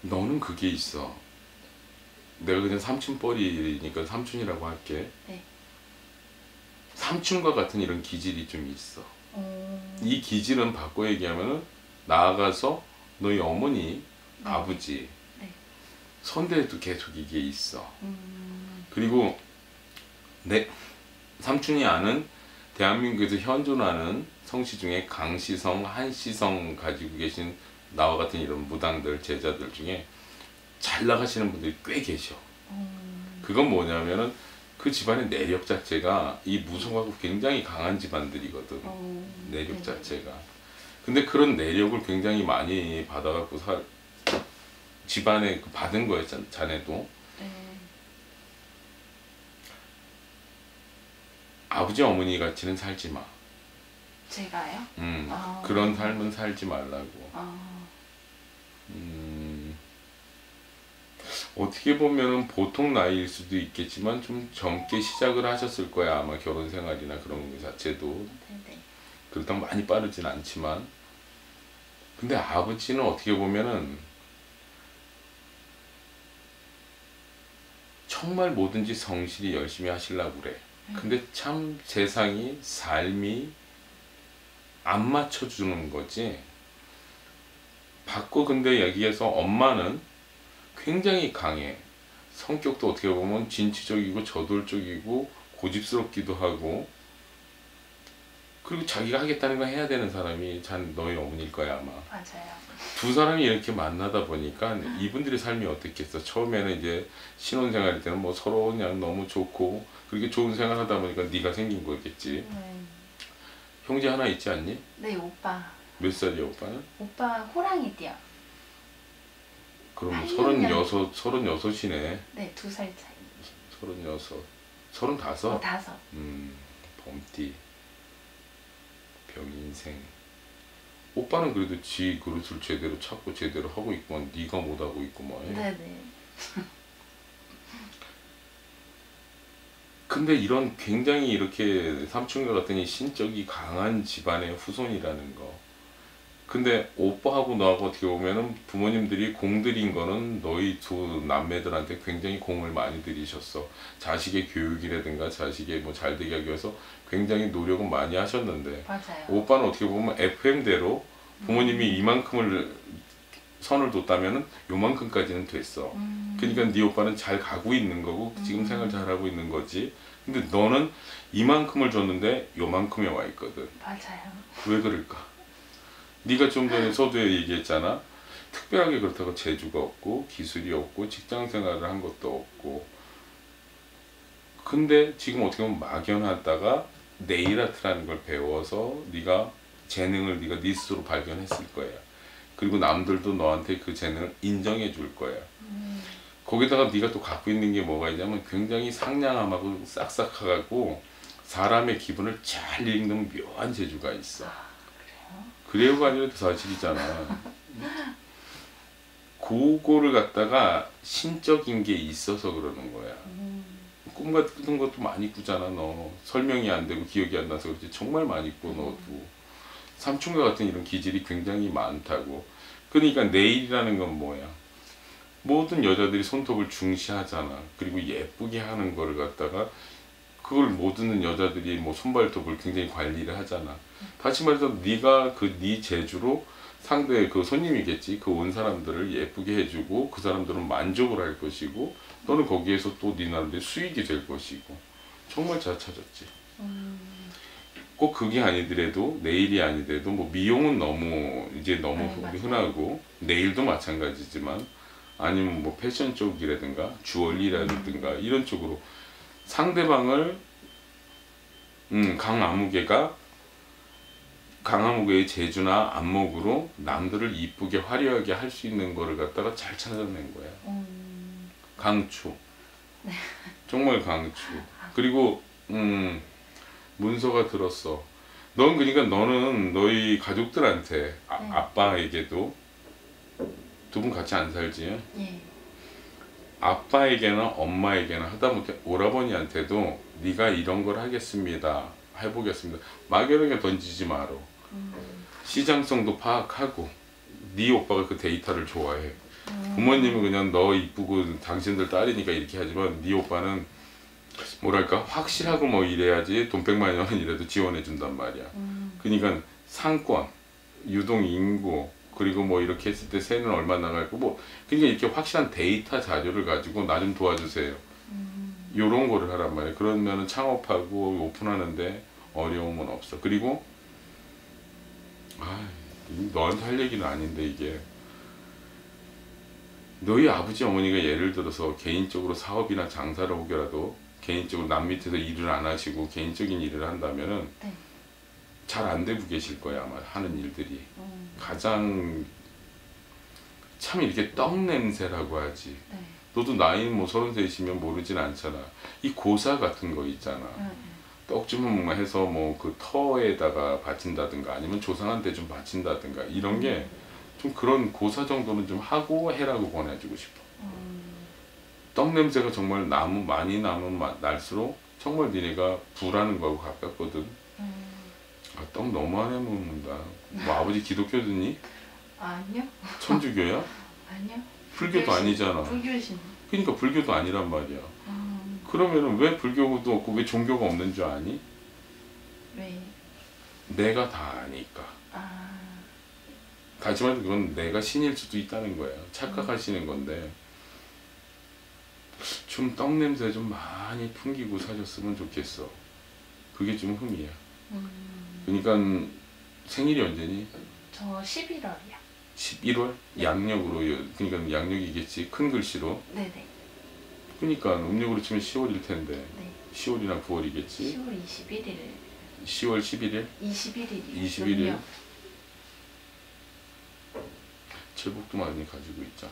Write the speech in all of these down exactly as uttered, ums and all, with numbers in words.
너는 그게 있어. 내가 그냥 삼촌뻘이니까 삼촌이라고 할게. 네. 삼촌과 같은 이런 기질이 좀 있어. 어... 이 기질은 바꿔 얘기하면은 나아가서 너희 어머니, 네. 아버지 네. 선대에도 계속 이게 있어. 음... 그리고 내 삼촌이 아는 대한민국에서 현존하는 성씨 중에 강씨성, 한씨성 가지고 계신 나와 같은 이런 무당들, 제자들 중에 잘 나가시는 분들이 꽤 계셔. 음... 그건 뭐냐면은 그 집안의 내력 자체가 이 무속하고 굉장히 강한 집안들이거든. 어... 내력 네. 자체가. 근데 그런 내력을 굉장히 많이 받아갖고 살 집안에 받은 거였잖아, 자네도. 네. 아버지 어머니 같이는 살지 마. 제가요? 음, 아... 그런 삶은 살지 말라고. 아... 음, 어떻게 보면은 보통 나이일 수도 있겠지만 좀 젊게 시작을 하셨을 거야. 아마 결혼 생활이나 그런 거 자체도. 네네. 그렇다고 많이 빠르진 않지만. 근데 아버지는 어떻게 보면은 정말 뭐든지 성실히 열심히 하시려고 그래. 근데 참 세상이, 삶이 안 맞춰주는 거지. 받고 근데 여기에서 엄마는 굉장히 강해. 성격도 어떻게 보면 진취적이고 저돌적이고 고집스럽기도 하고, 그리고 자기가 하겠다는 거 해야 되는 사람이 잔 너희 어머니일 거야 아마. 맞아요. 두 사람이 이렇게 만나다 보니까 이분들의 삶이 어떻겠어. 처음에는 이제 신혼생활일 때는 뭐 서로 그냥 너무 좋고 그렇게 좋은 생활 하다 보니까 네가 생긴 거겠지. 네. 형제 하나 있지 않니? 네, 오빠. 몇 살이야 오빠는? 오빠 호랑이띠요. 그럼 팔 서른여섯, 서른여섯이네. 네, 두 살 차이. 서른여섯, 서른다섯? 어, 다섯. 음, 범띠, 병인생. 오빠는 그래도 지 그릇을 제대로 찾고 제대로 하고 있구만. 네가 못하고 있구만. 네네. 근데 이런 굉장히 이렇게 삼촌과 같은 이 신적이 강한 집안의 후손이라는 거. 근데 오빠하고 너하고 어떻게 보면은 부모님들이 공들인 거는 너희 두 남매들한테 굉장히 공을 많이 들이셨어. 자식의 교육이라든가 자식의 뭐 잘되게 하기 위해서 굉장히 노력은 많이 하셨는데, 맞아요. 오빠는 어떻게 보면 에프엠대로 부모님이 음. 이만큼을 선을 뒀다면은 요만큼까지는 됐어. 음. 그러니까 네 오빠는 잘 가고 있는 거고 지금 음. 생활 잘 하고 있는 거지. 근데 너는 이만큼을 줬는데 요만큼에 와 있거든. 맞아요. 왜 그럴까? 네가 좀 전에 서두에 얘기했잖아. 특별하게 그렇다고 재주가 없고 기술이 없고 직장 생활을 한 것도 없고. 근데 지금 어떻게 보면 막연하다가 네일 아트라는 걸 배워서 네가 재능을 네가 네 스스로 발견했을 거야. 그리고 남들도 너한테 그 재능을 인정해 줄 거야. 음. 거기다가 네가 또 갖고 있는 게 뭐가 있냐면 굉장히 상냥함하고 싹싹하고 사람의 기분을 잘 읽는 묘한 재주가 있어. 아, 그래요? 그래요가 아니라 사실이잖아. 그거를 갖다가 신적인 게 있어서 그러는 거야. 음. 꿈 같은 것도 많이 꾸잖아 너. 설명이 안 되고 기억이 안 나서 그렇지 정말 많이 꾸 너도. 삼촌과 같은 이런 기질이 굉장히 많다고. 그러니까 내일이라는 건 뭐야? 모든 여자들이 손톱을 중시하잖아. 그리고 예쁘게 하는 거를 갖다가 그걸 모든 여자들이 뭐 손발톱을 굉장히 관리를 하잖아. 다시 말해서 네가 그 네 재주로 상대 그 손님이겠지. 그 온 사람들을 예쁘게 해주고 그 사람들은 만족을 할 것이고 너는 거기에서 또 네 나름대로 수익이 될 것이고. 정말 잘 찾았지. 음. 꼭 그게 아니더라도 네일이 아니더라도 뭐 미용은 너무 이제 너무 네, 흔하고 네일도 마찬가지지만 아니면 뭐 패션 쪽이라든가 주얼리라든가 음. 이런 쪽으로 상대방을 음, 강아무개가 강아무개의 재주나 안목으로 남들을 이쁘게 화려하게 할 수 있는 거를 갖다가 잘 찾아낸 거야. 음. 강추. 네. 정말 강추. 그리고 음, 문서가 들었어. 넌 그러니까 너는 너희 가족들한테 아, 네. 아빠에게도 두 분 같이 안 살지? 예. 아빠에게나 엄마에게나 하다못해 오라버니한테도 네가 이런 걸 하겠습니다. 해보겠습니다. 막연하게 던지지 마라. 음. 시장성도 파악하고 네 오빠가 그 데이터를 좋아해. 음. 부모님은 그냥 너 이쁘고 당신들 딸이니까 이렇게 하지만 네 오빠는 뭐랄까 확실하고 뭐 이래야지 돈 백만 원은 이래도 지원해 준단 말이야. 음. 그러니까 상권, 유동 인구 그리고 뭐 이렇게 했을 때 세는 얼마 나갈고 뭐 그러니까 이렇게 확실한 데이터 자료를 가지고 나 좀 도와주세요. 음. 요런 거를 하란 말이야. 그러면은 창업하고 오픈하는데 어려움은 없어. 그리고 아, 너한테 할 얘기는 아닌데 이게 너희 아버지 어머니가 예를 들어서 개인적으로 사업이나 장사를 혹여라도 개인적으로 남 밑에서 일을 안 하시고 개인적인 일을 한다면은 네. 잘 안 되고 계실 거야 아마 하는 일들이. 음. 가장 참 이렇게 떡 냄새라고 하지. 네. 너도 나이 뭐 서른셋이면 모르진 않잖아. 이 고사 같은 거 있잖아. 음. 떡 좀 해서 뭐 그 터에다가 바친다든가 아니면 조상한테 좀 바친다든가 이런 게 좀 그런 고사 정도는 좀 하고 해라고 권해주고 싶어. 음. 떡 냄새가 정말 나무 많이 나면 마- 날수록 정말 니네가 부라는 거하고 가깝거든. 음. 아, 떡 너무 안 해먹는다. 뭐 아버지 기독교드니? 아니요. 천주교야? 아니요. 불교도 불교신- 아니잖아. 불교신. 그러니까 불교도 아니란 말이야. 음. 그러면은 왜 불교도 없고 왜 종교가 없는 줄 아니? 왜? 내가 다 아니까. 아. 하지만 그건 내가 신일 수도 있다는 거야. 착각하시는 건데 좀 떡 냄새 좀 많이 풍기고 사셨으면 좋겠어. 그게 좀 흠이야. 음. 그러니까 생일이 언제니? 저 십일월이요. 십일월? 양력으로 그러니까 양력이겠지. 큰 글씨로. 네네. 그러니까 음력으로 치면 시월일 텐데 네. 시월이나 구월이겠지. 시월 이십일일. 시월 십일일? 이십일일이요. 이십일일? 제복도 많이 가지고 있잖아.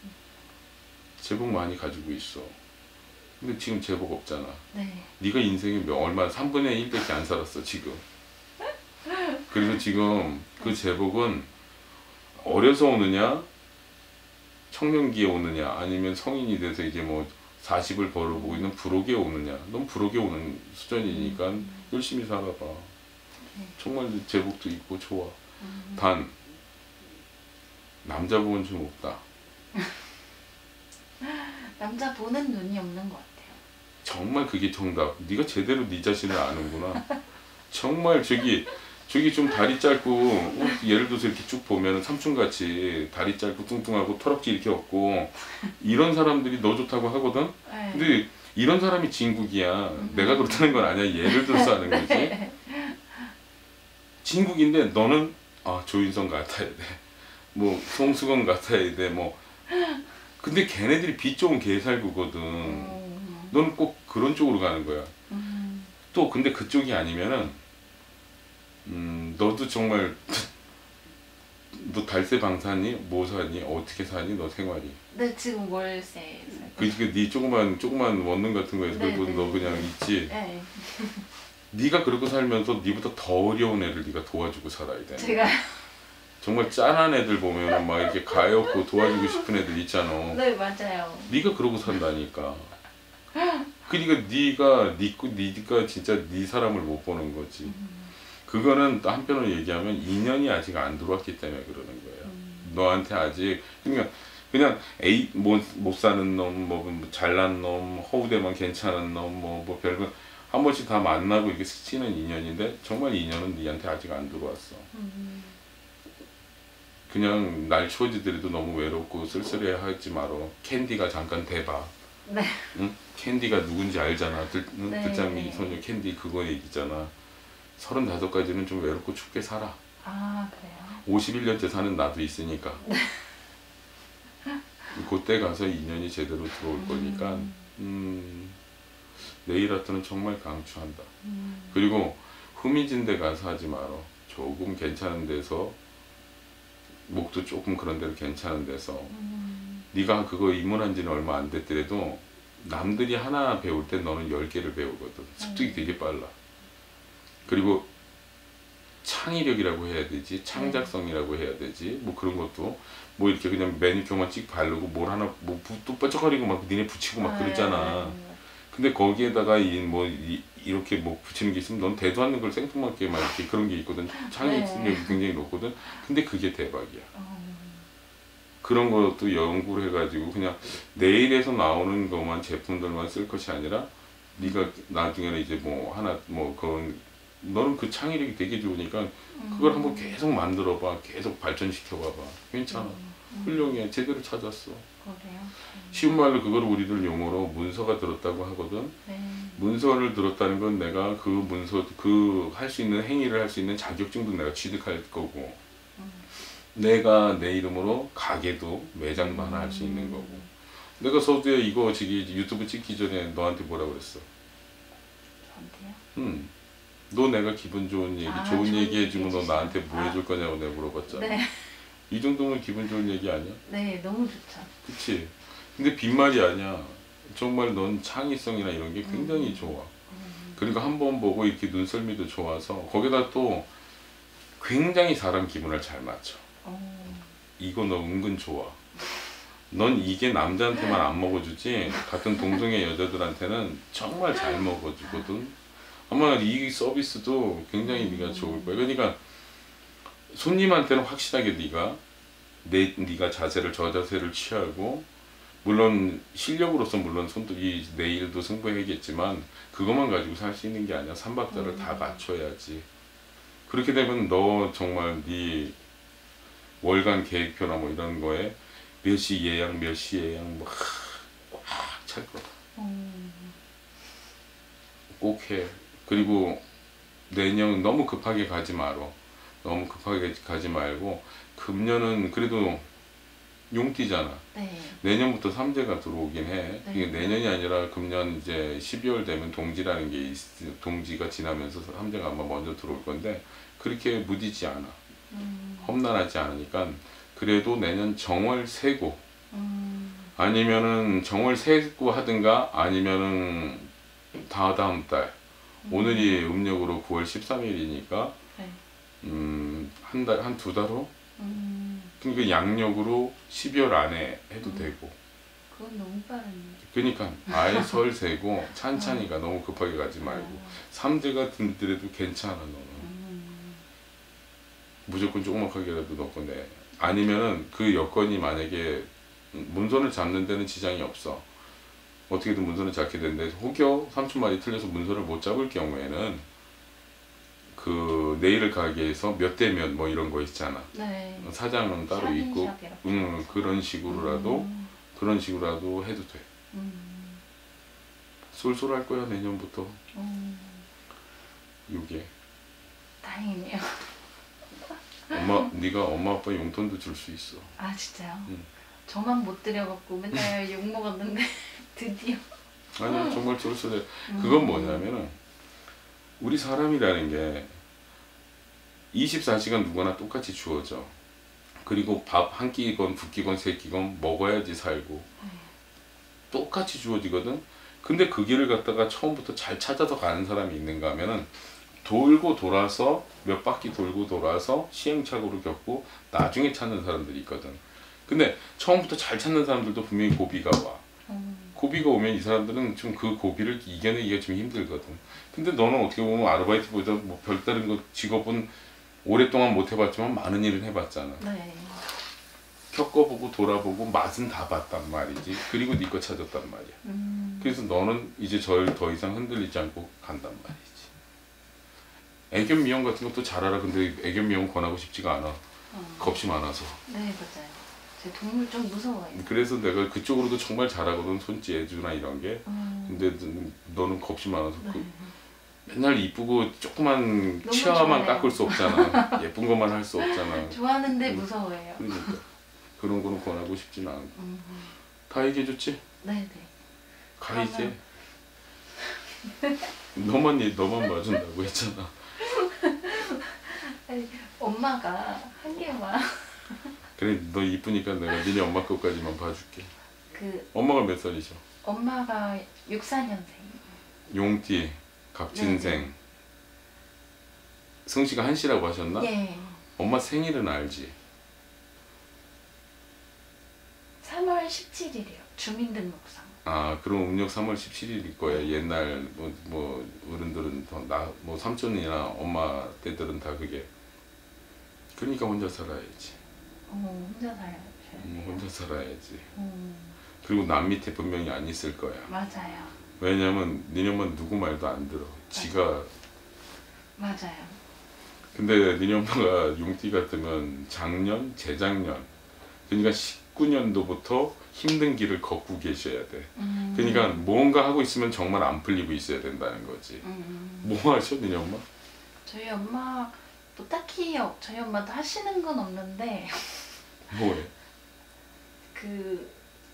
제복 많이 가지고 있어. 근데 지금 제복 없잖아. 네. 네가 인생에 몇 얼마 삼분의 일밖에 안 살았어 지금. 그래서 지금 그 제복은 어려서 오느냐 청년기에 오느냐 아니면 성인이 돼서 이제 뭐 사십을 벌어보고 있는 부록에 오느냐. 넌 부록에 오는 수준이니까 열심히 살아봐. 정말 제복도 있고 좋아. 음. 단 남자복은 좀 없다. 남자 보는 눈이 없는 것 같아요. 정말 그게 정답. 네가 제대로 네 자신을 아는구나. 정말 저기 저기 좀 다리 짧고 어, 예를 들어서 이렇게 쭉 보면 삼촌같이 다리 짧고 뚱뚱하고 털럭지 이렇게 없고 이런 사람들이 너 좋다고 하거든. 네. 근데 이런 사람이 진국이야. 내가 그렇다는 건 아니야. 예를 들어서 하는 거지. 진국인데 너는 아 조인성 같아야 돼. 뭐 송수건 같아야 돼. 뭐 근데 걔네들이 빛 좋은 개살구거든. 음. 너는 꼭 그런 쪽으로 가는 거야. 음. 또 근데 그쪽이 아니면은 음 너도 정말 너 달세 방사니 뭐 사니 어떻게 사니 너 생활이 네, 지금 월세. 그네 조그만 조그만 원룸 같은 거에서 네, 그래도 네. 너 그냥 있지. 네. 네가 그러고 살면서 네보다 더 어려운 애를 네가 도와주고 살아야 돼. 제가 정말 짠한 애들 보면 막 이렇게 가엾고 도와주고 싶은 애들 있잖아. 네, 맞아요. 네가 그러고 산다니까. 그러니까 네가 네 거- 네가 진짜 네 사람을 못 보는 거지. 음. 그거는 또 한편으로 얘기하면 인연이 아직 안 들어왔기 때문에 그러는 거예요. 음. 너한테 아직 그러니까 그냥 에이 뭐못 사는 놈, 뭐 잘난 놈, 허우대만 괜찮은 놈, 뭐 뭐 별거 한 번씩 다 만나고 이렇게 스치는 인연인데 정말 인연은 네한테 아직 안 들어왔어. 음. 그냥 날 추워지더라도 너무 외롭고 쓸쓸해하지 말어. 캔디가 잠깐 대봐. 네. 응? 캔디가 누군지 알잖아. 들, 응? 네. 들장미 소녀 캔디 그거 얘기잖아. 서른다섯까지는 좀 외롭고 춥게 살아. 아, 그래요? 오십일 년째 사는 나도 있으니까. 그때 가서 인연이 제대로 들어올 거니까 음, 네일 아트는 정말 강추한다. 음. 그리고 흠이진 데 가서 하지 말어. 조금 괜찮은 데서 목도 조금 그런 데로 괜찮은 데서 음. 네가 그거 입문한 지는 얼마 안 됐더라도 남들이 하나 배울 때 너는 열 개를 배우거든. 습득이 되게 빨라. 그리고 창의력이라고 해야 되지, 창작성이라고 해야 되지, 뭐 그런 것도 뭐 이렇게 그냥 매니큐어만 찍 바르고 뭘 하나 뭐 또 뾰족거리고 막 니네 붙이고 막 그러잖아. 근데 거기에다가 이 뭐 이렇게 뭐 붙이는 게 있으면 넌 대도 않는 걸 생뚱맞게 막 이렇게 그런 게 있거든. 창의력이 네. 굉장히 높거든. 근데 그게 대박이야. 어. 그런 것도 연구를 해가지고 그냥 네일에서 나오는 것만 제품들만 쓸 것이 아니라 네가 나중에는 이제 뭐 하나 뭐 그런 너는 그 창의력이 되게 좋으니까 그걸 한번 계속 만들어봐. 계속 발전시켜봐봐. 괜찮아. 음, 음. 훌륭해. 제대로 찾았어. 그래요? 음. 쉬운 말로 그걸 우리들 용어로 문서가 들었다고 하거든. 네. 문서를 들었다는 건 내가 그 문서 그 할 수 있는 행위를 할 수 있는 자격증도 내가 취득할 거고 음. 내가 내 이름으로 가게도 매장도 하나 할 수 있는 거고 내가 서두에 이거 저기 유튜브 찍기 전에 너한테 뭐라 그랬어? 저한테요? 응. 너 내가 기분 좋은 얘기, 아, 좋은 좋은 얘기 얘기 해주면 너 해주시면. 나한테 뭐 아. 해줄 거냐고 내가 물어봤잖아. 네. 이 정도면 기분 좋은 얘기 아니야? 네, 너무 좋죠. 그치? 근데 빈말이 아니야. 정말 넌 창의성이나 이런 게 굉장히 음. 좋아. 음. 그러니까 한 번 보고 이렇게 눈썰미도 좋아서 거기다 또 굉장히 사람 기분을 잘 맞춰. 어. 이거 너 은근 좋아. 넌 이게 남자한테만 안 먹어주지 같은 동성애 여자들한테는 정말 잘 먹어주거든. 아마 이 서비스도 굉장히 네가 좋을 거야. 그러니까 손님한테는 확실하게 네가 내 네가 자세를 저 자세를 취하고 물론 실력으로서 물론 손들이 내일도 승부해야겠지만 그것만 가지고 살 수 있는 게 아니야. 삼박자를 음. 다 갖춰야지. 그렇게 되면 너 정말 네 월간 계획표나 뭐 이런 거에 몇 시 예약 몇 시 예약 뭐꽉찰 거야. 음. 꼭 해. 그리고 내년 너무 급하게 가지 말어. 너무 급하게 가지 말고 금년은 그래도 용띠잖아. 네. 내년부터 삼재가 들어오긴 해. 네. 이게 내년이 아니라 금년 이제 십이월 되면 동지라는 게 있, 동지가 지나면서 삼재가 아마 먼저 들어올 건데 그렇게 무디지 않아. 음. 험난하지 않으니까 그래도 내년 정월 세고 음. 아니면은 정월 세고 하든가 아니면은 다다음 달 오늘이 음력으로 구월 십삼일이니까 네. 음, 한 달, 한 두 달 후? 음. 그러니까 양력으로 십이월 안에 해도 음. 되고 그건 너무 빠르네. 그러니까 아예 설 세고 찬찬히가 너무 급하게 가지 말고 어. 삼재가 들더라도 괜찮아 너는 음. 무조건 조그맣게라도 넣고 내 아니면은 그 여건이 만약에 문선을 잡는 데는 지장이 없어 어떻게든 문선을 잡게 되는데 혹여 삼촌 말이 틀려서 문선을 못 잡을 경우에는 그 네일 가게에서 몇 대 몇 뭐 이런 거 있잖아. 네. 사장은 따로 있고 샵인샵 이렇게. 음, 그런 식으로라도 음. 그런 식으로라도 해도 돼. 음. 쏠쏠할 거야 내년부터. 음. 이게 다행이네요. 엄마 네가 엄마 아빠 용돈도 줄 수 있어. 아 진짜요? 응. 저만 못 드려갖고 맨날 욕 먹었는데 드디어. 아니 정말 쏠쏠해. 음. 그건 뭐냐면은 우리 사람이라는 게 이십사 시간 누구나 똑같이 주어져. 그리고 밥 한 끼건 두 끼건 세 끼건 먹어야지 살고 네. 똑같이 주어지거든. 근데 그 길을 갖다가 처음부터 잘 찾아서 가는 사람이 있는가 하면은 돌고 돌아서 몇 바퀴 돌고 돌아서 시행착오를 겪고 나중에 찾는 사람들이 있거든. 근데 처음부터 잘 찾는 사람들도 분명히 고비가 와. 음. 고비가 오면 이 사람들은 좀 그 고비를 이겨내기가 좀 힘들거든. 근데 너는 어떻게 보면 아르바이트보다 뭐 별다른 거 직업은 오랫동안 못 해봤지만 많은 일을 해봤잖아. 네. 겪어보고 돌아보고 맛은 다 봤단 말이지. 그리고 네 거 찾았단 말이야. 음. 그래서 너는 이제 절 더 이상 흔들리지 않고 간단 말이지. 애견 미용 같은 것도 잘 알아. 근데 애견 미용 권하고 싶지가 않아. 어. 겁이 많아서. 네 맞아요. 제 동물 좀 무서워요. 그래서 내가 그쪽으로도 정말 잘하거든. 손찌 애주나 이런 게. 음. 근데 너는 겁이 많아서 네. 그 맨날 이쁘고 조그만 너무 치아만 좋아해요. 깎을 수 없잖아. 예쁜 것만 할 수 없잖아. 좋아하는데 음. 무서워해요. 그러니까 그런 거는 권하고 싶진 않고. 음. 다 얘기해줬지? 네네. 가 이제. 너만 얘- 너만 봐준다고 했잖아. 아니, 엄마가 한 개만 그래 너 이쁘니까 내가 니네 엄마 것까지만 봐줄게. 그 엄마가 몇 살이셔? 엄마가 육사년생. 용띠, 갑진생. 네. 성씨가 한씨라고 하셨나? 예. 엄마 생일은 알지? 삼월 십칠일이요. 주민등록상. 아 그럼 음력 삼월 십칠일일 거야. 옛날 뭐, 뭐 어른들은 나뭐 삼촌이나 엄마 때들은 다 그게. 그러니까 혼자 살아야지. 어, 혼자 살아요. 음, 혼자 살아야지. 음, 그리고 남 밑에 분명히 안 있을 거야. 맞아요. 왜냐면 니네 엄마는 누구 말도 안 들어. 지가. 맞아요. 근데 니네 엄마가 용띠 같으면 작년, 재작년, 그러니까 십구 년도부터 힘든 길을 걷고 계셔야 돼. 음, 그러니까 뭔가 하고 있으면 정말 안 풀리고 있어야 된다는 거지. 음, 뭐 하셔, 니네 엄마? 저희 엄마 뭐 딱히 어, 저희 엄마도 하시는 건 없는데 뭐해? 그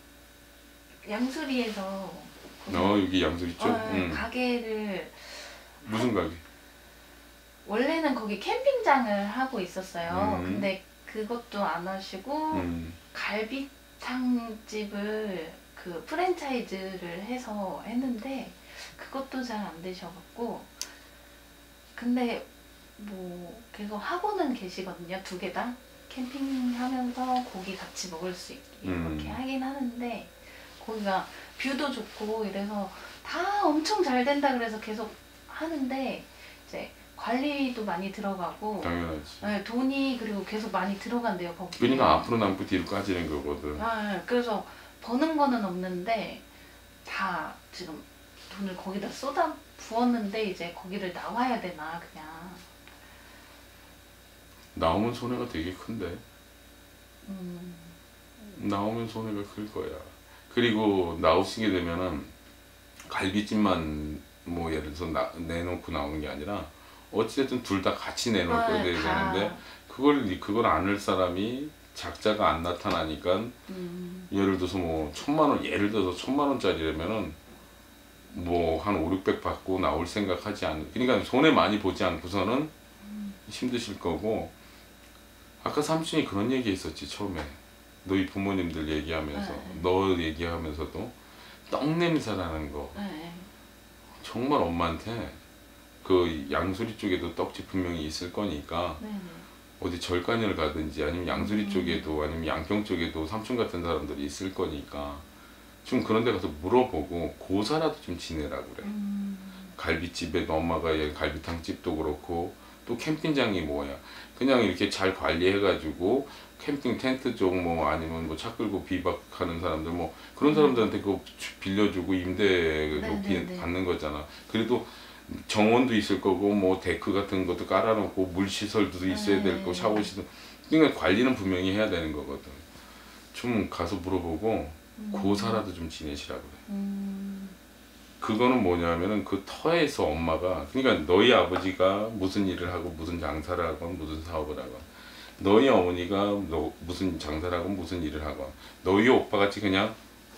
양수리에서 어, 여기 양수리 쪽? 어, 응. 가게를 무슨 가게? 원래는 거기 캠핑장을 하고 있었어요. 음. 근데 그것도 안 하시고 음. 갈비탕집을 그 프랜차이즈를 해서 했는데 그것도 잘 안 되셔갖고 근데 뭐 계속 하고는 계시거든요. 두 개 다 캠핑하면서 고기 같이 먹을 수 있게 음. 이렇게 하긴 하는데 거기가 뷰도 좋고 이래서 다 엄청 잘 된다 그래서 계속 하는데 이제 관리도 많이 들어가고 당연하지. 네, 돈이 그리고 계속 많이 들어간대요 거기. 그러니까 앞으로 남고 뒤로 까지는 거거든. 아, 네. 그래서 버는 거는 없는데 다 지금 돈을 거기다 쏟아 부었는데 이제 거기를 나와야 되나 그냥. 나오면 손해가 되게 큰데. 음, 나오면 손해가 클 거야. 그리고 나오시게 되면은 갈비찜만 뭐 예를 들어서 나, 내놓고 나오는 게 아니라 어찌됐든 둘 다 같이 내놓을 아, 거야 돼야 다. 되는데 그걸 그걸 안을 사람이 작자가 안 나타나니까 음, 예를 들어서 뭐 천만 원 예를 들어서 천만 원짜리라면은 뭐 한 오륙백 받고 나올 생각하지 않 그러니까 손해 많이 보지 않고서는 힘드실 거고 아까 삼촌이 그런 얘기 했었지 처음에 너희 부모님들 얘기하면서 네. 너 얘기하면서도 떡 냄새나는 거 네, 정말 엄마한테 그 양수리 쪽에도 떡집 분명히 있을 거니까 네, 네. 어디 절간을 가든지 아니면 양수리 음. 쪽에도 아니면 양평 쪽에도 삼촌 같은 사람들이 있을 거니까 좀 그런 데 가서 물어보고 고사라도 좀 지내라 그래. 음, 갈비집에도 엄마가 얘 갈비탕집도 그렇고 또 캠핑장이 뭐야 그냥 이렇게 잘 관리해가지고 캠핑 텐트 쪽 뭐 아니면 뭐 차 끌고 비박하는 사람들 뭐 그런 사람들한테 그거 주- 빌려주고 임대로 네, 비- 네, 네. 받는 거잖아. 그래도 정원도 있을 거고 뭐 데크 같은 것도 깔아놓고 물 시설도 있어야 될 거 네. 샤워 시설 그러니까 관리는 분명히 해야 되는 거거든. 좀 가서 물어보고 고사라도 좀 지내시라 그래. 음, 그거는 뭐냐면은 그 터에서 엄마가 그러니까 너희 아버지가 무슨 일을 하고 무슨 장사를 하건 무슨 사업을 하건 너희 어머니가 너 무슨 장사를 하건 무슨 일을 하건 너희 오빠 같이 그냥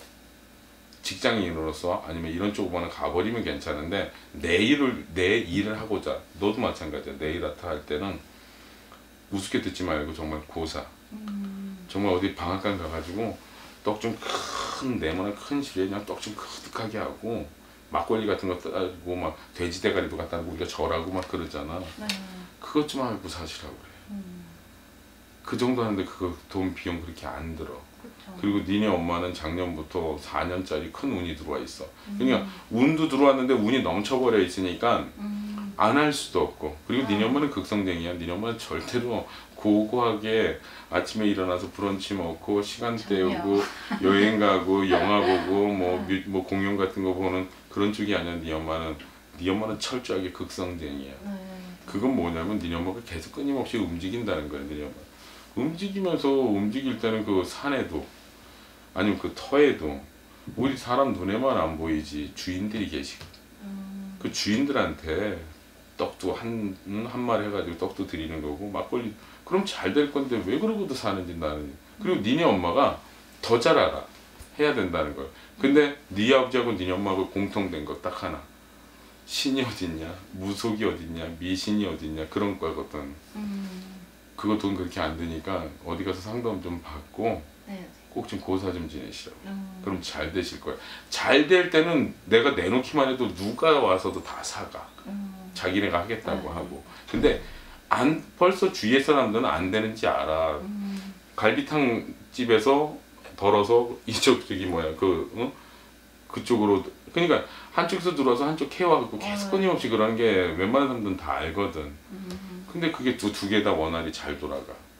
직장인으로서 아니면 이런 쪽으로만 가버리면 괜찮은데 내 일을 내 일을 하고자 너도 마찬가지야. 내 일 같아 할 때는 우습게 듣지 말고 정말 고사 음, 정말 어디 방앗간 가가지고 떡 좀 큰 네모난 큰 실에 그냥 떡 좀 크득하게 하고 막걸리 같은 거 따고 막 돼지 대가리도 갖다 놓고 우리가 절하고 막 그러잖아. 네, 그것 좀 하고 사시라고 그래. 음, 그 정도 하는데 그거 돈 비용 그렇게 안 들어. 그렇죠. 그리고 니네 엄마는 작년부터 사 년짜리 큰 운이 들어와 있어. 그러니까 음, 운도 들어왔는데 운이 넘쳐버려 있으니까 음, 안 할 수도 없고. 그리고 니네 아. 엄마는 극성쟁이야. 니네 엄마는 절대로 고고하게 아침에 일어나서 브런치 먹고 시간 때우고 여행 가고 영화 보고 뭐, 뮤, 뭐 공연 같은 거 보는 그런 쪽이 아니야. 니 엄마는 니 엄마는 철저하게 극성쟁이야. 네, 그건 뭐냐면 니네 엄마가 계속 끊임없이 움직인다는 거야. 니네 엄마 움직이면서 움직일 때는 그 산에도 아니면 그 터에도 우리 사람 눈에만 안 보이지 주인들이 계시거든. 음, 그 주인들한테 떡도 한, 음, 한 마리 해가지고 떡도 드리는 거고 막걸리 그럼 잘 될 건데 왜 그러고도 사는지 나는. 그리고 니네 엄마가 더 잘 알아. 해야 된다는 걸. 근데 네 아버지하고 니네 엄마하고 공통된 거 딱 하나. 신이 어딨냐 무속이 어딨냐 미신이 어딨냐 그런 거거든. 음, 그거 돈 그렇게 안 드니까 어디 가서 상담 좀 받고 네, 꼭 좀 고사 좀 지내시라고. 음, 그럼 잘 되실 거야. 잘 될 때는 내가 내놓기만 해도 누가 와서도 다 사가. 음, 자기네가 하겠다고 네. 하고. 근데 안 벌써 주위의 사람들은 안 되는지 알아. 음, 갈비탕 집에서 덜어서 이쪽 저기 뭐야 그 응? 그쪽으로 그러니까 한쪽에서 들어와서 한쪽 케어하고 계속 어. 끊임없이 그러는 게 웬만한 사람들은 다 알거든. 음, 근데 그게 두 두 개 다 원활히 잘 돌아가.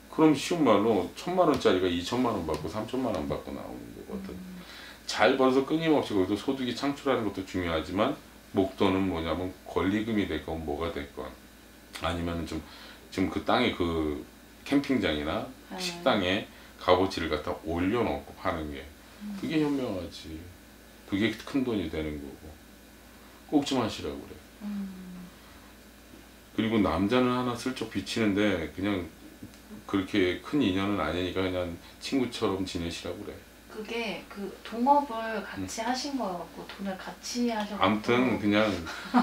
그럼 쉬운 말로 천만 원짜리가 이천만 원 받고 삼천만 원 받고 나오는 거거든. 음. 잘 벌어서 끊임없이 거기서 소득이 창출하는 것도 중요하지만 목돈은 뭐냐면 권리금이 됐건 뭐가 됐건 아니면은 좀 지금 그 땅에 그 캠핑장이나 네. 식당에 값어치를 갖다 올려놓고 파는 게 음. 그게 현명하지. 그게 큰 돈이 되는 거고 꼭 좀 하시라고 그래. 음. 그리고 남자는 하나 슬쩍 비치는데 그냥 그렇게 큰 인연은 아니니까 그냥 친구처럼 지내시라고 그래. 그게 그 동업을 같이 하신 거였고 돈을 같이 하셔서 아무튼 그냥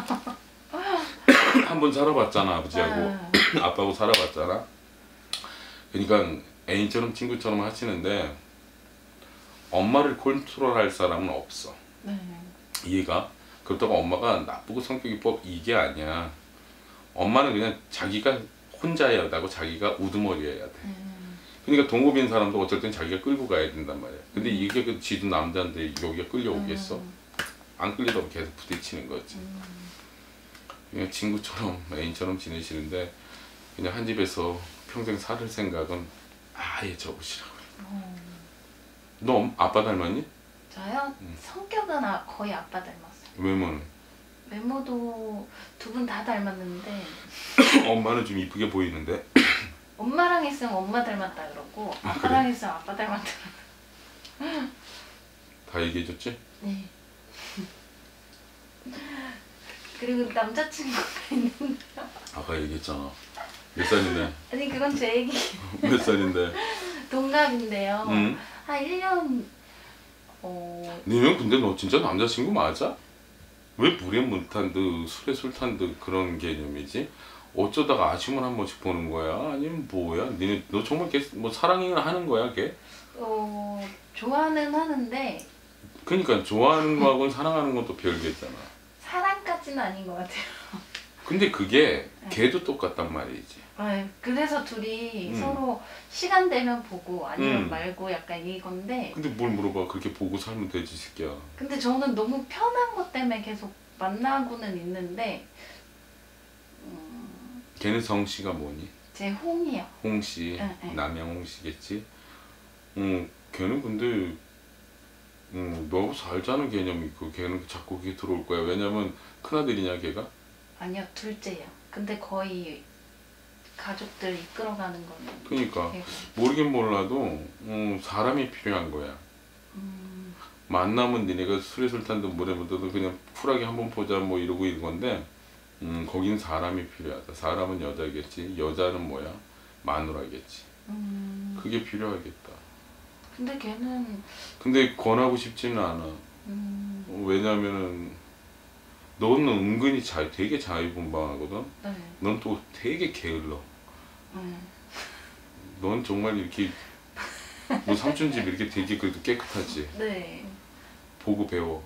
한번 살아봤잖아. 아버지하고 네. 아빠하고 살아봤잖아. 그러니까 애인처럼 친구처럼 하시는데 엄마를 컨트롤할 사람은 없어. 네. 이해가? 그렇다고 엄마가 나쁘고 성격이 법 이게 아니야. 엄마는 그냥 자기가 혼자여야 하고 자기가 우두머리여야 돼. 음. 그러니까 동업인 사람도 어쩔 땐 자기가 끌고 가야 된단 말이야. 근데 이게 그 지도 남자인데 여기가 끌려오겠어? 음. 안 끌리다 계속 부딪히는 거지. 음. 그냥 친구처럼 애인처럼 지내시는데 그냥 한 집에서 평생 살 생각은 아예 접으시라고. 어. 너 엄- 아빠 닮았니? 저요? 음. 성격은 아, 거의 아빠 닮았어요. 외모는? 외모도 두 분 다 닮았는데 엄마는 좀 이쁘게 보이는데. 엄마랑 있으면 엄마 닮았다 그러고 아, 아빠랑 그래? 있으면 아빠 닮았다. 다 얘기해줬지? 네. 그리고 남자친구가 있는데 아까 얘기했잖아. 몇 살인데? 아니 그건 제 얘기. 몇 살인데? 동갑인데요. 응? 한 일 년 어 니는 근데 너 진짜 남자친구 맞아? 왜 물에 물 탄 듯 술에 술 탄 듯 그런 개념이지? 어쩌다가 아쉬움을 한 번씩 보는 거야? 아니면 뭐야? 니네 너 정말 걔 뭐 사랑을 하는 거야 걔? 어, 좋아는 하는데 그러니까 좋아하는 거하고는 사랑하는 건 또 별개잖아. 사랑까지는 아닌 것 같아요. 근데 그게 네. 걔도 똑같단 말이지. 네, 그래서 둘이 음. 서로 시간 되면 보고 아니면 음. 말고 약간 이건데 근데 뭘 물어봐. 그렇게 보고 살면 되지 이 새끼야. 근데 저는 너무 편한 것 때문에 계속 만나고는 있는데 음, 걔는 성씨가 뭐니? 제 홍이요. 홍씨. 네, 네. 남양 홍씨겠지? 응, 걔는 근데 응, 너하고 살자는 개념이 있고 걔는 자꾸 그게 들어올 거야. 왜냐면 큰아들이냐 걔가? 아니요, 둘째요. 근데 거의 가족들 이끌어가는 거는 그러니까 걔고. 모르긴 몰라도 음, 사람이 필요한 거야. 음, 만나면 니네가 술에 술 탄 듯 물에 묻어도 그냥 쿨하게 한번 보자 뭐 이러고 있는 건데 음, 거기는 사람이 필요하다. 사람은 여자겠지. 여자는 뭐야? 마누라겠지. 음, 그게 필요하겠다. 근데 걔는 근데 권하고 싶지는 않아. 음, 왜냐면은 너는 은근히 자, 되게 자유분방하거든. 네, 넌 또 되게 게을러. 네. 넌 정말 이렇게 뭐 삼촌 집 이렇게 되게 그래도 깨끗하지. 네. 보고 배워.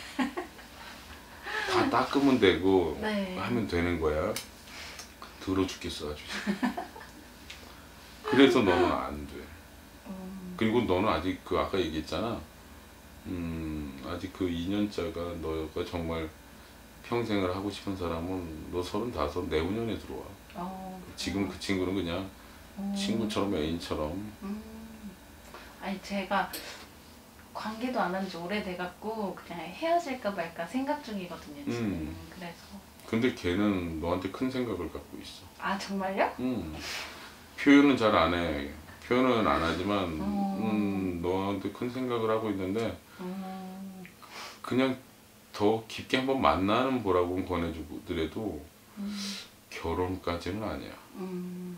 다 닦으면 되고 네. 하면 되는 거야. 더러 죽겠어 아주. 그래서 너는 안 돼. 음, 그리고 너는 아직 그 아까 얘기했잖아. 음 아직 그 이 년차가 너가 정말 평생을 하고 싶은 사람은 너 서른다섯 내후년에 들어와. 어, 지금 그 친구는 그냥 음, 친구처럼 애인처럼. 음. 아니 제가 관계도 안 한 지 오래돼갖고 그냥 헤어질까 말까 생각 중이거든요 지금. 음. 그래서 근데 걔는 너한테 큰 생각을 갖고 있어. 아 정말요? 음. 표현은 잘 안 해. 표현은 안 하지만 어. 음, 너한테 큰 생각을 하고 있는데 음, 그냥 더 깊게 한번 만나는 보라고 권해주더라도 음, 결혼까지는 아니야. 음,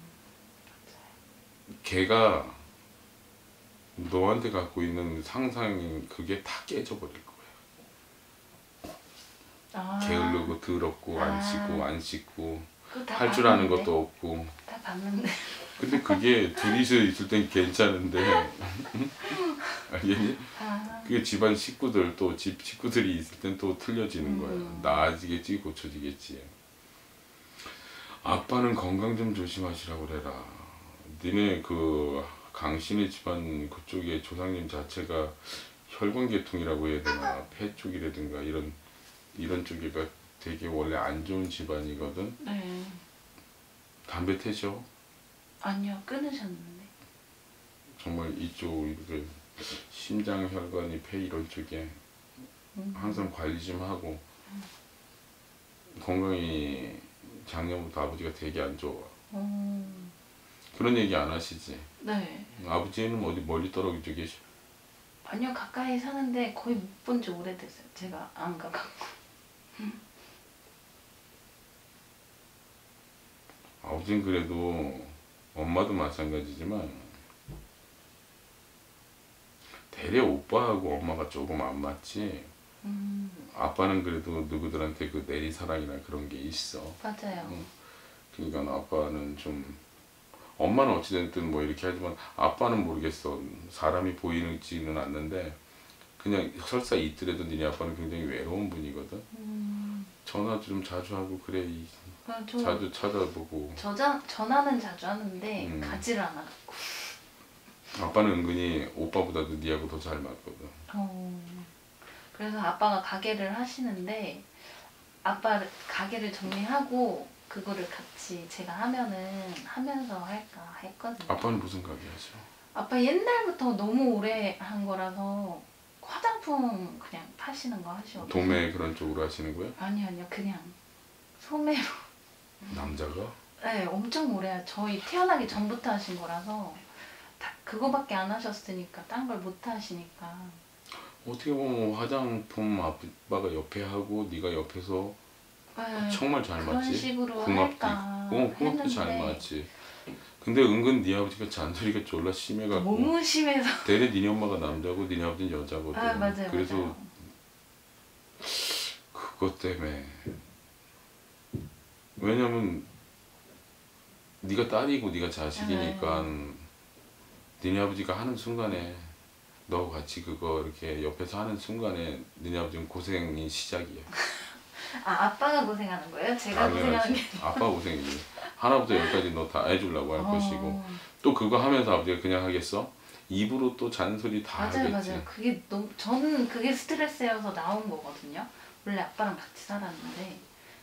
걔가 너한테 갖고 있는 상상이 그게 다 깨져버릴 거야. 아, 게으르고 더럽고 안 아. 씻고 안 씻고 그거 다 할 줄 아는 봤는데. 것도 없고. 다 봤는데. 근데 그게 둘이서 있을 땐 괜찮은데 알겠니? 아, 그게 집안 식구들 또 집 식구들이 있을 땐 또 틀려지는 거야. 음. 나아지겠지 고쳐지겠지. 아빠는 건강 좀 조심하시라고 그래라. 니네 그 강신의 집안 그쪽에 조상님 자체가 혈관계통이라고 해야 되나 폐 쪽이라든가 이런 이런 쪽에가 되게 원래 안 좋은 집안이거든. 네. 담배 태셔? 아니요 끊으셨는데. 정말 이쪽 이렇게 심장 혈관이 폐 이런 쪽에 음. 항상 관리 좀 하고 건강이 작년부터 아버지가 되게 안 좋아. 음. 그런 얘기 안 하시지? 네. 아버지는 어디 멀리 떨어져 계셔? 아니요, 가까이 사는데 거의 못 본 지 오래됐어요. 제가 안 가갖고. 아버지는 그래도 엄마도 마찬가지지만 대려 오빠하고 엄마가 조금 안 맞지. 음. 아빠는 그래도 누구들한테 그 내리사랑이나 그런 게 있어. 맞아요. 응. 그러니까 아빠는 좀 엄마는 어찌됐든 뭐 이렇게 하지만 아빠는 모르겠어. 사람이 보이지는 않는데 그냥 설사 있더라도 니네 아빠는 굉장히 외로운 분이거든. 음. 전화도 좀 자주 하고 그래. 이- 그냥 저 자주 찾아보고. 저장 전화는 자주 하는데 음. 가지를 않아갖고. 아빠는 은근히 오빠보다도 니하고 더 잘 맞거든. 어. 그래서 아빠가 가게를 하시는데 아빠 가게를 정리하고 그거를 같이 제가 하면은 하면서 할까 했거든요. 아빠는 무슨 가게 하죠? 아빠 옛날부터 너무 오래 한 거라서 화장품 그냥 파시는 거 하시거든요. 도매 그런 쪽으로 하시는 거야? 아니 아니요, 그냥 소매로. 남자가? 네, 엄청 오래 하- 저희 태어나기 전부터 하신 거라서 다 그거밖에 안 하셨으니까 딴 걸 못 하시니까. 어떻게 보면 화장품 아빠가 옆에 하고 네가 옆에서 네, 정말 잘 그런 맞지? 식으로 궁합도 할까 있고 어, 궁합도 잘 했는데 맞지. 근데 은근 네 아버지가 잔소리가 졸라 심해갖고 너무 심해서. 대래 니네 엄마가 남자고 니네 아버지는 여자거든. 아 맞아요, 그래서 맞아요. 그것 때문에 왜냐면 네가 딸이고 네가 자식이니까 니네 아버지가 하는 순간에 너 같이 그거 이렇게 옆에서 하는 순간에 니네 아버지는 고생이 시작이야. 아 아빠가 고생하는 거예요? 제가 고생하는 게. 아빠 고생이지. 하나부터 열까지 너 다 해주려고 할 어, 것이고 또 그거 하면서 아버지가 그냥 하겠어? 입으로 또 잔소리 다 맞아요, 하겠지. 맞아요. 그게 너무 저는 그게 스트레스여서 나온 거거든요. 원래 아빠랑 같이 살았는데.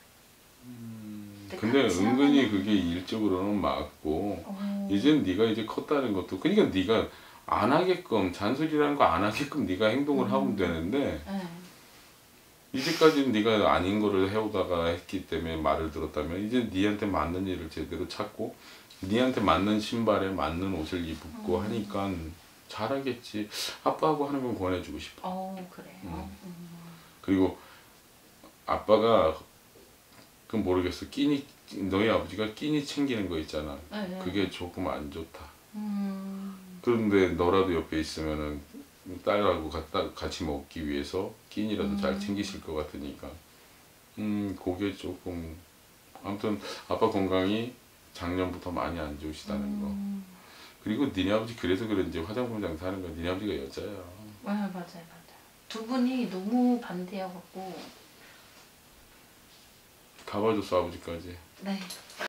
근데 같이 은근히 하면은- 그게 일적으로는 맞고 어, 이젠 네가 이제 컸다는 것도 그러니까 네가 안 하게끔 잔소리라는 거 안 하게끔 네가 행동을 음. 하면 되는데 네. 이제까지는 네가 아닌 거를 해오다가 했기 때문에 말을 들었다면 이제 네한테 맞는 일을 제대로 찾고 네한테 맞는 신발에 맞는 옷을 입고 음. 하니까 잘하겠지. 아빠하고 하는 건 권해주고 싶어. 어 그래요. 음. 음. 그리고 아빠가 그 모르겠어. 끼니 너희 아버지가 끼니 챙기는 거 있잖아. 네, 네. 그게 조금 안 좋다. 음. 그런데 너라도 옆에 있으면은 딸하고 갖다 같이 먹기 위해서 끼니라도 잘 음. 챙기실 것 같으니까 음 그게 조금 아무튼 아빠 건강이 작년부터 많이 안 좋으시다는 거. 음. 그리고 니네 아버지 그래서 그런지 화장품 장사하는 거야. 니네 아버지가 여자야. 네, 맞아요, 맞아요. 두 분이 너무 반대여갖고. 다 봐줬어 아버지까지. 네.